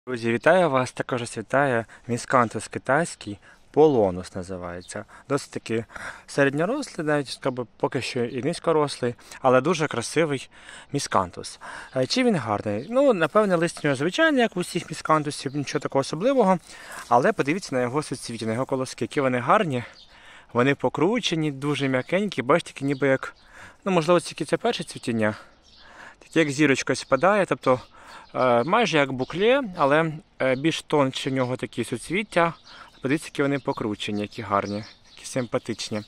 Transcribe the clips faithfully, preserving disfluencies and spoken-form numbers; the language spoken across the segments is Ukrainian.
Друзі, вітаю вас! Також вас вітає міскантус китайський, полонус називається. Досить таки середньорослий, навіть поки що і низькорослий, але дуже красивий міскантус. Чи він гарний? Ну, напевне, лист у нього звичайний, як у всіх міскантусів, нічого такого особливого. Але подивіться на його суцвіття, на його колоски, які вони гарні. Вони покручені, дуже м'якенькі, бачите, ніби як, ну, можливо, тільки це перше цвітіння. Таке як зірочка спадає, тобто майже як букле, але більш тонші в нього такі суцвіття. Подивіться, які вони покручені, які гарні, які симпатичні.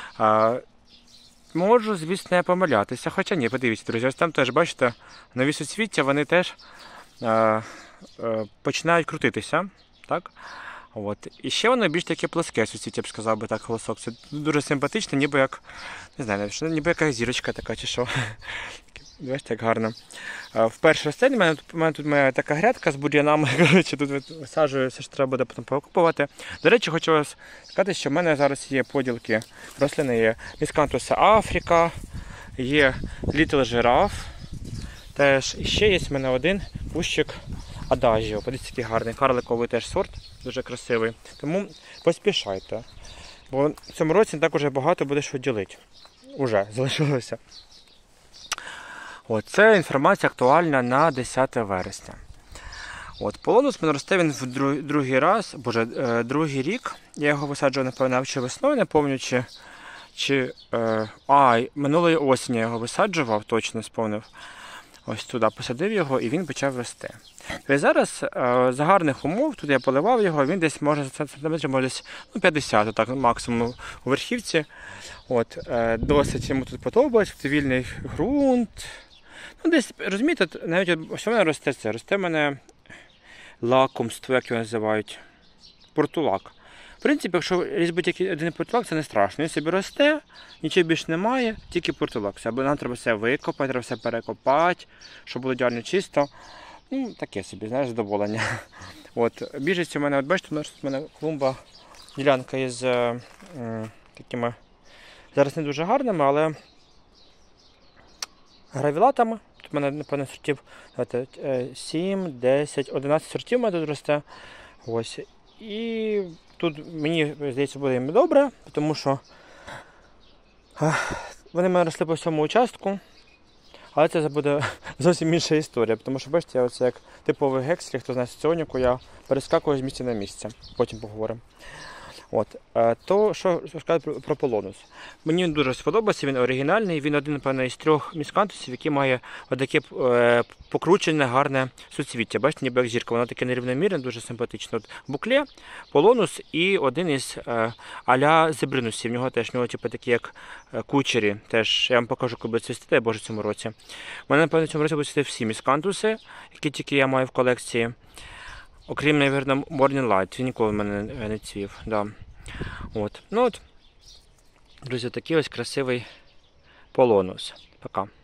Можу, звісно, не помилятися, хоча ні, подивіться, друзі, ось там теж, бачите, нові суцвіття, вони теж починають крутитися. Так? От. І ще воно більш таке плоске суцвіття, я б сказав би так, голосок. Це дуже симпатично, ніби як, не знаю, ніби якась зірочка така чи що. Бачите, як гарно. В першій рослині у мене, у мене тут моя така грядка з бур'янами, коротше, тут висаджую все, що треба буде потім покупувати. До речі, хочу вас сказати, що в мене зараз є поділки рослини, є міскантус Африка, є Little Giraffe, теж. І ще є в мене один кущик Adagio. Подивіться, який гарний, карликовий теж сорт, дуже красивий. Тому поспішайте, бо в цьому році не так уже багато буде що ділити. Уже залишилося. От, це інформація актуальна на десяте вересня. От, полонус мене росте він в друг, другий раз, боже, е, другий рік. Я його висаджував, напевно, чи весною, не пам'ятаю, чи, чи е, а, минулої осені я його висаджував, точно сповнив. Ось туди посадив його і він почав рости. І зараз е, за гарних умов, тут я поливав його, він десь може сантиметрів, може десь ну, п'ятдесят, отак, максимум у верхівці. От, е, досить йому тут подобається, тут вільний ґрунт. Ну, десь, розумієте, навіть ось у мене росте це, росте в мене лакомство, як його називають, портулак. В принципі, якщо різьбить тільки один портулак, це не страшно. Він собі росте, нічого більше немає, тільки портулак. Або нам треба все викопати, треба все перекопати, щоб було ідеально чисто. Ну, таке собі, знаєш, задоволення. От, біжить у мене, от бачите, у мене клумба, ділянка із е, е, такими, зараз не дуже гарними, але гравілатами. Тут у мене, напевно, сортів сім, десять, одинадцять сортів у мене тут росте. Ось. І тут мені, здається, буде їм добре, тому що вони в мене росли по всьому участку. Але це буде зовсім інша історія, тому що, бачите, я оце як типовий гекслі, хто знає соціоніку, я перескакую з місця на місце. Потім поговоримо. От. То, що сказати про полонус. Мені він дуже сподобався, він оригінальний, він один, напевно, із трьох міскантусів, який має таке е, покручене, гарне суцвіття. Бачите, ніби як зірка, воно таке нерівномірне, дуже симпатично. От букле, полонус і один із е, а-ля зебринусів. В нього теж в нього, типу, такі як кучері. Теж, я вам покажу, коли буде цвісти, дай Боже, в цьому році. У мене, напевно, в цьому році будуть цвісти всі міскантуси, які тільки я маю в колекції. Окрім, мабуть, Morning Light, він ніколи в мене не цвів. Да. От. Ну от, друзі, такий ось красивий полонус. Пока.